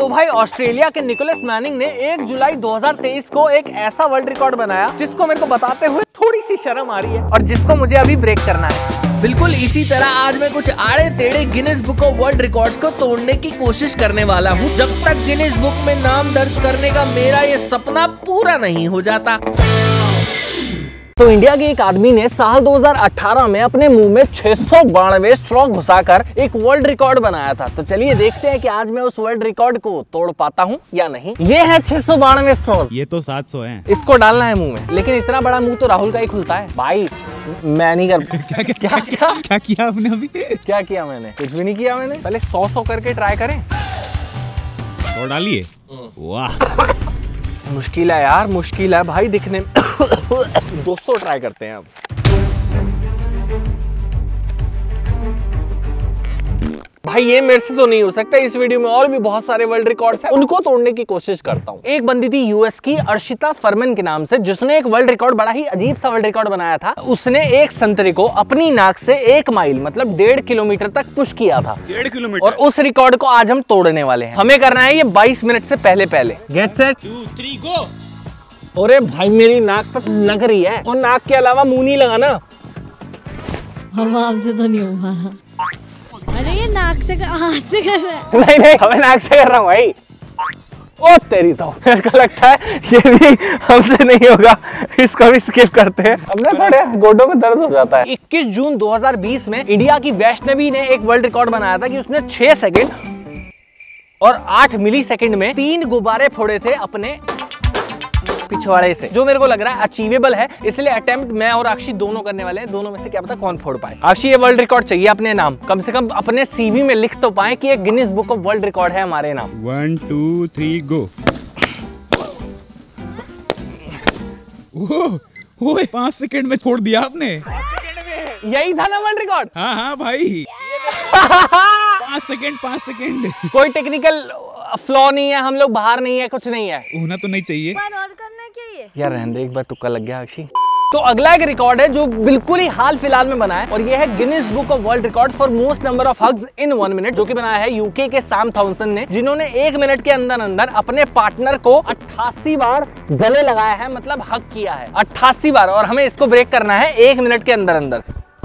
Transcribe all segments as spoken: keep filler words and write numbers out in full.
तो भाई ऑस्ट्रेलिया के निकोलस मैनिंग ने एक जुलाई दो हज़ार तेईस को एक ऐसा वर्ल्ड रिकॉर्ड बनाया जिसको मेरे को बताते हुए थोड़ी सी शर्म आ रही है और जिसको मुझे अभी ब्रेक करना है। बिल्कुल इसी तरह आज मैं कुछ आड़े टेढ़े Guinness book of world records को तोड़ने की कोशिश करने वाला हूँ जब तक गिनीज बुक में नाम दर्ज करने का मेरा ये सपना पूरा नहीं हो जाता। तो इंडिया के एक आदमी ने साल दो हज़ार अठारह में अपने मुंह में छह सौ बानवे स्ट्रॉ घुसाकर एक वर्ल्ड रिकॉर्ड बनाया था। तो चलिए देखते हैं कि आज मैं उस वर्ल्ड रिकॉर्ड को तोड़ पाता हूँ या नहीं। ये है छह सौ बानवे स्ट्रॉ। ये तो सात सौ है। इसको डालना है मुंह में, लेकिन इतना बड़ा मुंह तो राहुल का ही खुलता है भाई। मैं नहीं कर क्या क्या क्या क्या क्या किया आपने अभी? क्या किया मैंने? कुछ भी नहीं किया मैंने। पहले सौ सौ करके ट्राई करें। तो डालिए। वाह मुश्किल है यार, मुश्किल है भाई दिखने में। दो सौ ट्राई करते हैं अब। भाई ये मेरे से तो नहीं हो सकता। इस वीडियो में और भी बहुत सारे वर्ल्ड रिकॉर्ड्स हैं, उनको तोड़ने की कोशिश करता हूँ। एक बंदी थी यूएस की अर्शिता फरमन के नाम से, जिसने एक वर्ल्ड रिकॉर्ड, बड़ा ही अजीब सा वर्ल्ड रिकॉर्ड बनाया था। उसने एक संतरे को अपनी नाक से एक माइल मतलब डेढ़ किलोमीटर तक पुश किया था। डेढ़ किलोमीटर। और उस रिकॉर्ड को आज हम तोड़ने वाले हैं। हमें करना है ये बाईस मिनट से पहले पहले। Get set two three go. अरे भाई मेरी नाक तक लग रही है और नाक के अलावा मुंह नहीं लगाना। हम आपसे तो नहीं हुआ। अरे ये नाक से हाथ से कर रहा है। नहीं नहीं हमें नाक से कर रहा हूँ भाई। ओ तेरी तो मेरे को लगता है ये भी हमसे नहीं होगा, इसको भी स्किप करते हैं। अब ना थोड़े गोडों में दर्द हो जाता है। इक्कीस जून दो हज़ार बीस में इंडिया की वैष्णवी ने एक वर्ल्ड रिकॉर्ड बनाया था कि उसने छह सेकंड और आठ मिली सेकंड में तीन गुब्बारे फोड़े थे अपने पिछवाड़े से, जो मेरे को लग रहा है अचीवेबल है। इसलिए अटेम्प्ट मैं और अक्षी दोनों करने वाले हैं। दोनों में से क्या पता कौन फोड़ पाए। अक्षी ये वर्ल्ड रिकॉर्ड चाहिए अपने नाम, कम से कम अपने सीवी में लिख तो पाए कि ये Guinness book of world record है हमारे नाम। One two three go. Oh पांच सेकंड में छोड़ दिया आपने। यही था ना वर्ल्ड रिकॉर्ड? हाँ हाँ भाई। पांच सेकंड पांच सेकंड। कोई टेक्निकल फ्लॉ नहीं है, हम लोग बाहर नहीं है, कुछ नहीं है। होना तो नहीं चाहिए। पर और करना क्या ये? यार रहने दे, एक बार तुक्का लग गया अक्षी। तो अगला एक रिकॉर्ड है जो बिल्कुल ही हाल फिलहाल में बना है और ये है Guinness book of world record for most number of hugs in one minute, जो कि बनाया है यूके के सैम थॉम्सन ने, जिन्होंने एक मिनट के अंदर अंदर अपने पार्टनर को अट्ठासी बार गले लगाया है, मतलब हग किया है अट्ठासी बार। और हमें इसको ब्रेक करना है एक मिनट के अंदर अंदर।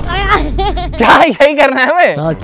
क्या यही करना है हमें?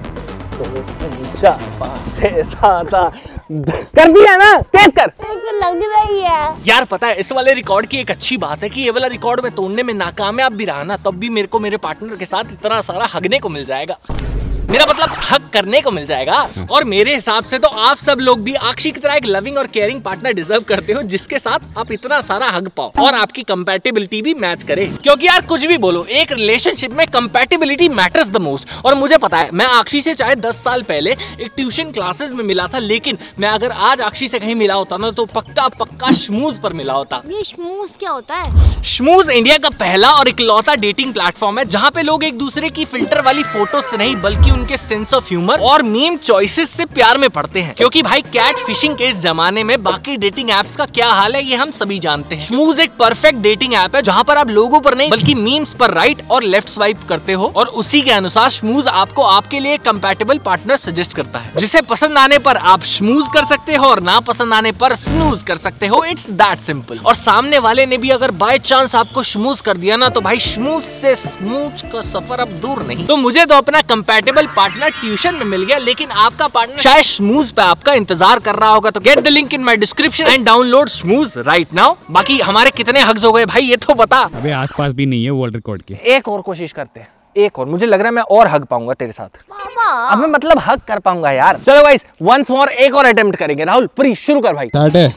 चार पाँच छह सात कर दिया ना, तेज कर। लग रही है यार पता है इस वाले रिकॉर्ड की एक अच्छी बात है कि ये वाला रिकॉर्ड में तोड़ने में नाकामयाब भी रहा ना, तब भी मेरे को मेरे पार्टनर के साथ इतना सारा हगने को मिल जाएगा। मेरा मतलब हक करने को मिल जाएगा। और मेरे हिसाब से तो आप सब लोग भी अक्षी की तरह एक लविंग और केयरिंग पार्टनर डिजर्व करते हो, जिसके साथ आप इतना सारा हग पाओ और आपकी कंपैटिबिलिटी भी मैच करे। क्योंकि यार कुछ भी बोलो, एक रिलेशनशिप में कंपैटिबिलिटी मैटर्स द मोस्ट। और मुझे पता है मैं अक्षी से चाहे दस साल पहले एक ट्यूशन क्लासेस में मिला था, लेकिन मैं अगर आज अक्षी से कहीं मिला होता ना तो पक्का पक्का शमूज पर मिला होता। ये शमूज क्या होता है? शमूज इंडिया का पहला और इकलौता डेटिंग प्लेटफॉर्म है जहाँ पे लोग एक दूसरे की फिल्टर वाली फोटो से नहीं बल्कि उनके सेंस ऑफ ह्यूमर और मीम चॉइसेस से प्यार में पड़ते हैं। क्योंकि भाई कैट फिशिंग के इस जमाने में बाकी डेटिंग एप्स का क्या हाल है ये हम सभी जानते हैं। शमूज एक परफेक्ट डेटिंग ऐप है जहाँ पर आप लोगों पर नहीं बल्कि मीम्स पर राइट और लेफ्ट स्वाइप करते हो और उसी के अनुसार शमूज आपको आपके लिए कंपैटिबल पार्टनर सजेस्ट करता है, जिसे पसंद आने पर आप शमूज कर सकते हो और ना पसंद आने पर स्नूज कर सकते हो। It's that simple. और सामने वाले ने भी अगर बाय चांस आपको शमूज कर दिया ना तो भाई शमूज से स्मूच का सफर अब दूर नहीं। तो मुझे तो अपना कंपैटिबल पार्टनर ट्यूशन में मिल गया, लेकिन आपका पार्टनर शायद शमूज पे आपका इंतजार कर रहा होगा। तो get the link in my description and download शमूज राइट नाउ। बाकी हमारे कितने हग्स हो गए भाई ये तो बता। अबे आसपास भी नहीं है वर्ल्ड रिकॉर्ड के। एक और कोशिश करते हैं, एक और। मुझे लग रहा है मैं और हग पाऊंगा तेरे साथ। अब मैं मतलब हग कर पाऊंगा यार। चलो गाइस वंस मोर एक और अटेम्प्ट करेंगे। राहुल प्री शुरू कर भाई। स्टार्ट है।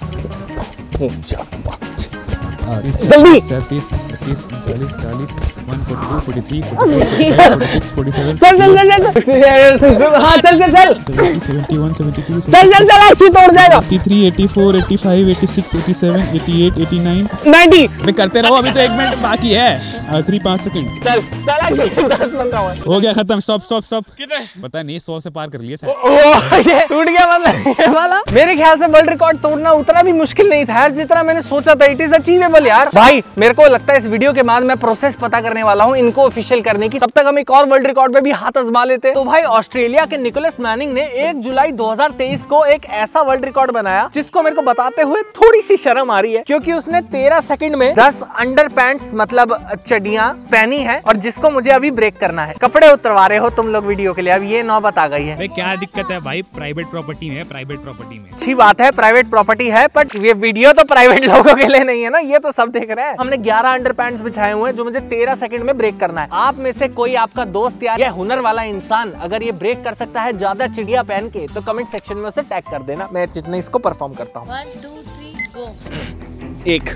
जल्दी। चालीस चालीस चालीस चालीस forty two forty three forty seven चल चल चल चल। हाँ चल चल चल। सेवेंटी वन सेवेंटी टू चल चल चल अच्छी तोड़ जाएगा। Eighty three eighty four eighty five eighty six eighty seven eighty eight eighty nine ninety. करते रहो, अभी तो एक मिनट बाकी है। आखिरी पाँच सेकंड। चल चल दस पंद्रह हो गया खत्म। Stop stop stop. कितने? पता नहीं, सौ से पार कर लिए सर। ओ, ये टूट गया मतलब ये वाला। मेरे ख्याल से वर्ल्ड रिकॉर्ड तोड़ना उतना भी मुश्किल नहीं था यार जितना मैंने सोचा था। इट इज अचीवेबल यार। भाई मेरे को लगता है इस वीडियो के बाद मैं प्रोसेस पता करने वाला हूँ इनको ऑफिशियल करने की। तब तक हम एक और वर्ल्ड रिकॉर्ड पे भी हाथ आजमा लेते हैं। तो भाई ऑस्ट्रेलिया के निकोलस मैनिंग ने एक जुलाई दो हज़ार तेईस को एक ऐसा वर्ल्ड रिकॉर्ड बनाया जिसको मेरे को बताते हुए थोड़ी सी शर्म आ रही है, क्योंकि उसने तेरह सेकंड में दस अंडर पैंट्स मतलब चड्डियां पहनी है, और जिसको मुझे अभी ब्रेक करना है। कपड़े उतरवा रहे हो तुम लोग वीडियो के लिए, अब ये नौबत आ गई है। भाई क्या दिक्कत है भाई, प्राइवेट प्रॉपर्टी में, प्राइवेट प्रॉपर्टी में। अच्छी बात है, प्राइवेट प्रॉपर्टी है, बट ये वीडियो तो प्राइवेट लोगों के लिए नहीं है ना, ये तो सब देख रहे हैं। हमने ग्यारह अंडर पैंट्स बिछाए हुए हैं जो मुझे तेरह सेकंड में ब्रेक करना है। आप में से कोई आपका दोस्त या ये हुनर वाला इंसान अगर ये ब्रेक कर सकता है ज्यादा चिड़िया पहन के, तो कमेंट सेक्शन में उसे टैग कर देना। मैं जितने इसको परफॉर्म करता हूँ। One two three go. एक,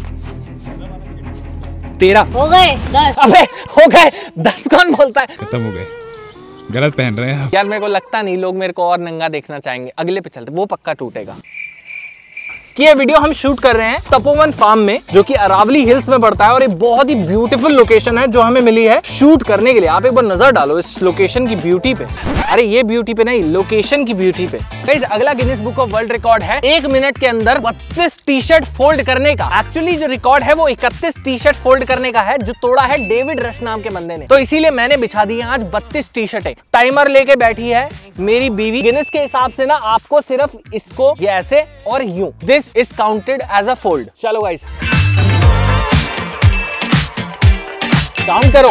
तेरह, हो गए दस। अबे हो गए दस, कौन बोलता है? खत्म हो गए। गलत पहन रहे हैं आप। यार मेरे को लगता नहीं लोग मेरे को और नंगा देखना चाहेंगे। अगले पे चलते, वो पक्का टूटेगा। कि ये वीडियो हम शूट कर रहे हैं तपोवन फार्म में, जो कि अरावली हिल्स में पड़ता है, और एक बहुत ही ब्यूटीफुल लोकेशन है जो हमें मिली है शूट करने के लिए। आप एक बार नजर डालो इस लोकेशन की ब्यूटी पे। अरे ये ब्यूटी पे नहीं, लोकेशन की ब्यूटी पे। गाइस अगला Guinness book of world record है एक मिनट के अंदर बत्तीस टी शर्ट फोल्ड करने का। एक्चुअली जो रिकॉर्ड है वो इकतीस टी शर्ट फोल्ड करने का है, जो तोड़ा है डेविड रश नाम के बंदे ने। तो इसीलिए मैंने बिछा दी है आज बत्तीस टी शर्टें। टाइमर लेके बैठी है मेरी बीवी। गिनीज के हिसाब से ना आपको सिर्फ इसको ये ऐसे और यूं, this is counted as a fold. चलो गाइस काउंट करो।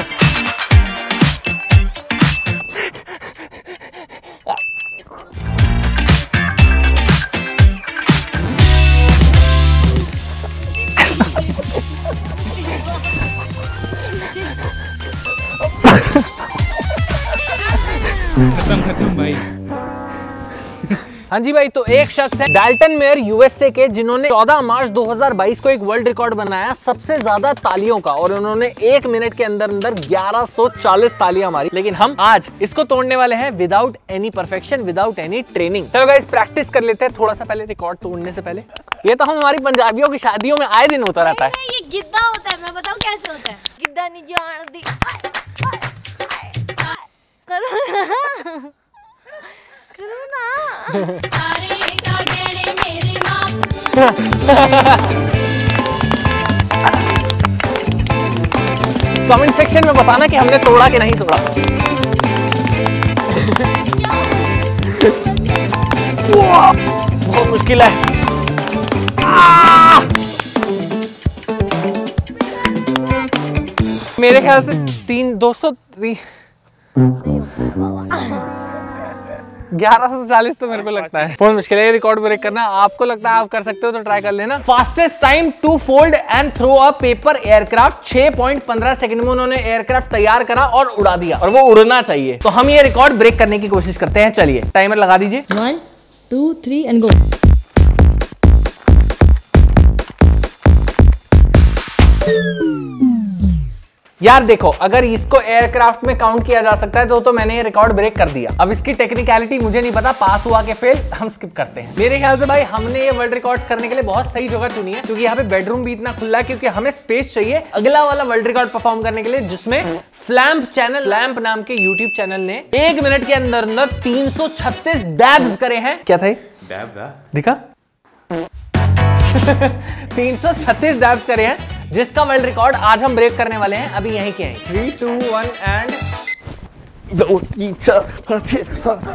खत्म खत्म भाई। हाँ जी भाई, तो एक शख्स है डाल्टन मेयर यूएसए के, जिन्होंने चौदह मार्च दो हज़ार बाईस को एक वर्ल्ड रिकॉर्ड बनाया सबसे ज्यादा तालियों का, और उन्होंने एक मिनट के अंदर अंदर ग्यारह सौ चालीस तालियां मारी। लेकिन हम आज इसको तोड़ने वाले हैं without any perfection, without any training. चलो गाइस प्रैक्टिस कर लेते हैं थोड़ा सा पहले रिकॉर्ड तोड़ने से पहले। ये तो हम हमारी पंजाबियों की शादियों में आए दिन होता रहता है। ये गिद्दा होता है, मैं बताऊं कैसे होता है। गिद्दा नहीं जान दी करो ना, करो ना। सारे का गहने मेरे माँ। कमेंट सेक्शन में बताना कि हमने तोड़ा कि नहीं तोड़ा। बहुत मुश्किल है। मेरे ख्याल से तीन दो सौ ग्यारह सौ चालीस तो मेरे को लगता है बहुत मुश्किल है ये रिकॉर्ड ब्रेक करना। आपको लगता है आप कर सकते हो तो ट्राई कर लेना। Fastest time to fold and throw a paper aircraft, छह पॉइंट पंद्रह सेकंड में उन्होंने एयरक्राफ्ट तैयार करा और उड़ा दिया, और वो उड़ना चाहिए। तो हम ये रिकॉर्ड ब्रेक करने की कोशिश करते हैं। चलिए टाइमर लगा दीजिए। One two three and go. यार देखो, अगर इसको एयरक्राफ्ट में काउंट किया जा सकता है तो तो मैंने ये रिकॉर्ड ब्रेक कर दिया। अब इसकी टेक्निकलिटी मुझे नहीं पता, पास हुआ के फेल, हम स्किप करते हैं। मेरे ख्याल से भाई हमने ये वर्ल्ड रिकॉर्ड्स करने के लिए बहुत सही जगह चुनी है, क्योंकि यहाँ पे बेडरूम भी इतना खुला है, क्योंकि हमें स्पेस चाहिए अगला वाला वर्ल्ड रिकॉर्ड परफॉर्म करने के लिए, जिसमें फ्लैम्प चैनल फ्लैम्प नाम के यूट्यूब चैनल ने एक मिनट के अंदर अंदर तीन सौ छत्तीस डैब्स करे हैं। क्या था डैब? दिखा तीन सौ छत्तीस डैब्स करे हैं, जिसका वर्ल्ड रिकॉर्ड आज हम ब्रेक करने वाले हैं। अभी यहीं के हैं। थ्री टू वन एंड दो तीन चार पाँच छह सात।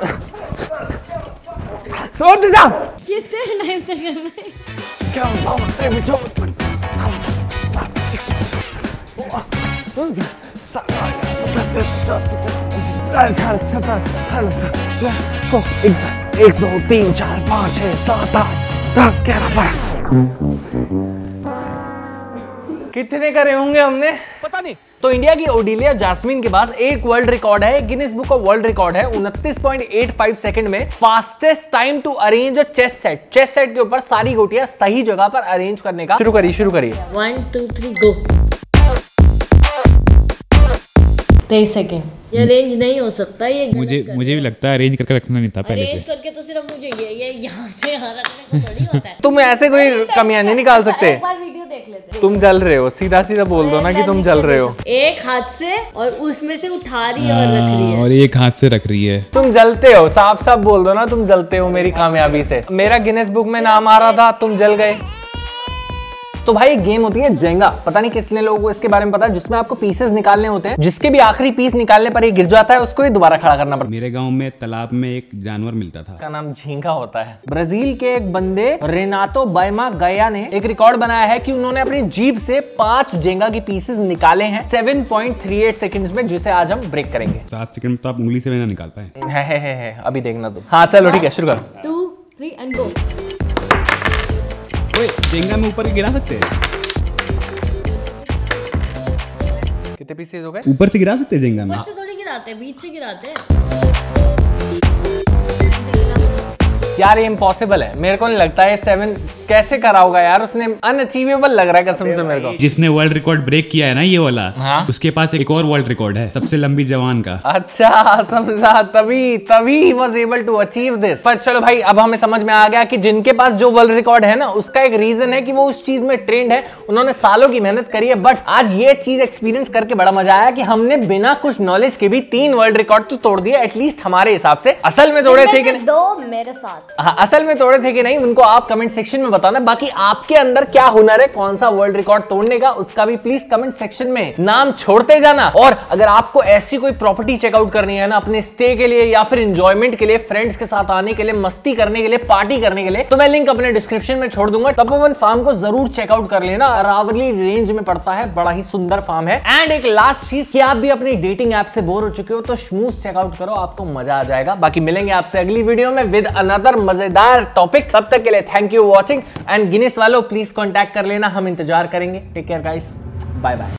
कितने टाइम तक करना है? क्या एक दो तीन चार पाँच छह सात आठ दस ग्यारह बारह। कितने करे होंगे हमने पता नहीं। तो इंडिया की ओडिलिया जास्मिन के पास एक वर्ल्ड रिकॉर्ड है, Guinness book of world record है, उनतीस पॉइंट आठ पाँच सेकंड में fastest time to arrange a chess set. Chess set के ऊपर सारी गोटियां सही जगह पर अरेंज करने का। शुरू करिए शुरू करिए। One two three go. तेईस सेकेंड। ये अरेंज नहीं हो सकता, ये मुझे मुझे भी लगता है अरेंज करके रखना नहीं था पहले से। अरेंज करके तो सिर्फ मुझे ये ये यहाँ से यहाँ रखने को थोड़ी होता है। तुम ऐसे कोई कमियां नहीं निकाल सकते। एक बार वीडियो देख लेते हैं। तुम जल रहे हो, सीधा सीधा बोल दो ना कि तुम जल रहे हो। एक हाथ से और उसमें से उठा रही है और रख रही है। और एक हाथ से रख रही है। तुम जलते हो, साफ साफ बोल दो ना तुम जलते हो मेरी कामयाबी से। मेरा गिनेस बुक में नाम आ रहा था, तुम जल गए। तो भाई एक गेम होती है जेंगा, पता नहीं कितने लोगों को इसके बारे में पता है, जिसमें आपको पीसेस निकालने होते हैं, जिसके भी आखिरी पीस निकालने पर ये गिर जाता है, उसको ही दोबारा खड़ा करना पड़ता है। मेरे गांव में तालाब में एक जानवर मिलता था, का नाम झींगा होता है। ब्राजील के एक बंदे रेनातो बायमा गया ने एक रिकॉर्ड बनाया है कि उन्होंने अपनी जीभ से पांच जेंगा की पीसेस निकाले हैं seven point three eight seconds में, जिसे आज हम ब्रेक करेंगे। सात सेकंड में तो आप उंगली से भी ना निकाल पाए। है, है, है, है, अभी देखना तुम। हाँ चलो ठीक है, शुरू कर। Two three and go. ओए, जेंगा में ऊपर गिरा सकते हैं? कितने पीसेस हो गए? ऊपर से गिरा सकते हैं जेंगा में? ऊपर से थोड़ी गिराते हैं, बीच से गिराते हैं। यार ये इम्पॉसिबल है, मेरे को नहीं लगता है सेवन कैसे करा होगा यार उसने, अनअचीवेबल लग रहा है कसम से मेरे को। जिसने वर्ल्ड रिकॉर्ड ब्रेक किया है ना ये वाला, हाँ? उसके पास एक और वर्ल्ड रिकॉर्ड है, सबसे लंबी जवान का। अच्छा समझा, तभी तभी he was able to achieve this. पर चलो भाई, अब हमें समझ में आ गया कि जिनके पास जो वर्ल्ड रिकॉर्ड है ना, उसका एक रीजन है कि वो उस चीज में ट्रेंड है, उन्होंने सालों की मेहनत करी है। बट आज ये चीज एक्सपीरियंस करके बड़ा मजा आया कि हमने बिना कुछ नॉलेज के भी तीन वर्ल्ड रिकॉर्ड तो तोड़ दिए, एटलीस्ट हमारे हिसाब से। असल में तोड़े थे कि नहीं? दो मेरे साथ। हाँ, असल में तोड़े थे कि नहीं, उनको आप कमेंट सेक्शन में बताना। बाकी आपके अंदर क्या हुनर है कौन सा वर्ल्ड रिकॉर्ड तोड़ने का, उसका भी प्लीज कमेंट सेक्शन में नाम छोड़ते जाना। और अगर आपको ऐसी कोई प्रॉपर्टी चेकआउट करनी है ना अपने स्टे के लिए या फिर एंजॉयमेंट के लिए, फ्रेंड्स के साथ आने के लिए, मस्ती करने के लिए, पार्टी करने के लिए, तो मैं लिंक अपने डिस्क्रिप्शन में छोड़ दूंगा। तपोवन फार्म को जरूर चेकआउट कर लेना, अरावली रेंज में पड़ता है, बड़ा ही सुंदर फार्म है। एंड एक लास्ट चीज कि आप भी अपनी डेटिंग ऐप से बोर हो चुके हो तो स्मूथ चेकआउट करो, आपको मजा आ जाएगा। बाकी मिलेंगे आपसे अगली वीडियो में विद अनदर मजेदार टॉपिक। तब तक के लिए thank you watching and Guinness वालों प्लीज कांटेक्ट कर लेना, हम इंतजार करेंगे। Take care guys, bye bye.